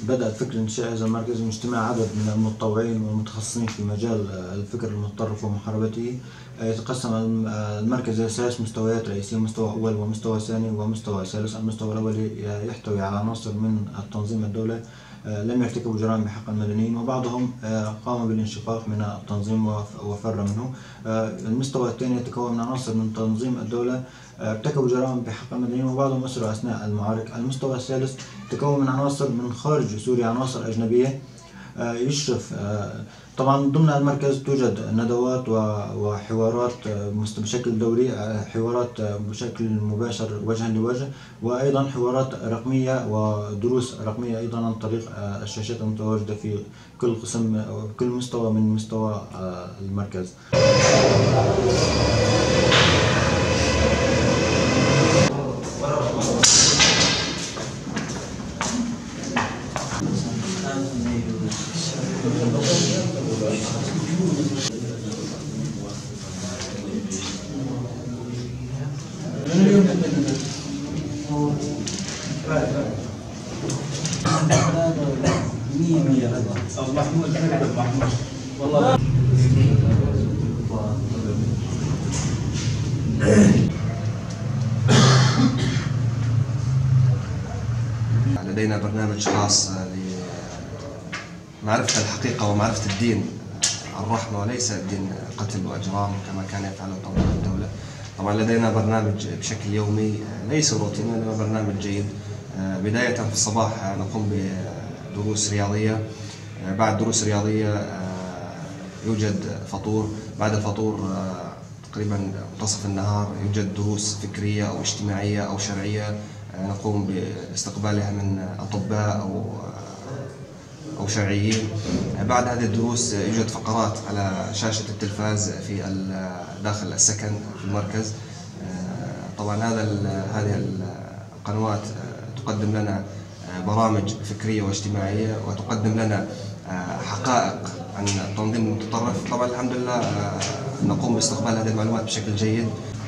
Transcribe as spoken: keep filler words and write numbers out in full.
بدأت فكرة إنشاء هذا المركز من اجتماع عدد من المتطوعين والمتخصصين في مجال الفكر المتطرف ومحاربته. يتقسم المركز إلى ثلاث مستويات رئيسية: مستوى أول ومستوى ثاني ومستوى ثالث. المستوى الأول يحتوي على عناصر من التنظيم الدولي لم يرتكبوا جرائم بحق المدنيين، وبعضهم قام بالانشقاق من التنظيم وفر منه. المستوى الثاني يتكون من عناصر من تنظيم الدولة ارتكبوا جرائم بحق المدنيين وبعضهم أسروا أثناء المعارك. المستوى الثالث يتكون من عناصر من خارج سوريا، عناصر أجنبية. يشرف طبعا ضمن المركز توجد ندوات وحوارات بشكل دوري، حوارات بشكل مباشر وجها لوجه، وايضا حوارات رقميه ودروس رقميه ايضا عن طريق الشاشات المتواجده في كل قسم كل مستوى من مستوى المركز. مية مية أبو محمود أبو محمود والله. لدينا برنامج خاص لمعرفة الحقيقة ومعرفة الدين الرحمة وليس الدين قتل وإجرام كما كان يفعله تنظيم الدولة. طبعا لدينا برنامج بشكل يومي ليس روتيني وإنما برنامج جيد. بداية في الصباح نقوم بدروس رياضية، بعد دروس رياضية يوجد فطور، بعد الفطور تقريبا منتصف النهار يوجد دروس فكرية أو اجتماعية أو شرعية نقوم باستقبالها من أطباء أو أو شرعيين. بعد هذه الدروس يوجد فقرات على شاشة التلفاز في داخل السكن في المركز. طبعا هذا هذه القنوات تقدم لنا برامج فكرية واجتماعية وتقدم لنا حقائق عن التنظيم المتطرف. طبعا الحمد لله نقوم باستقبال هذه المعلومات بشكل جيد.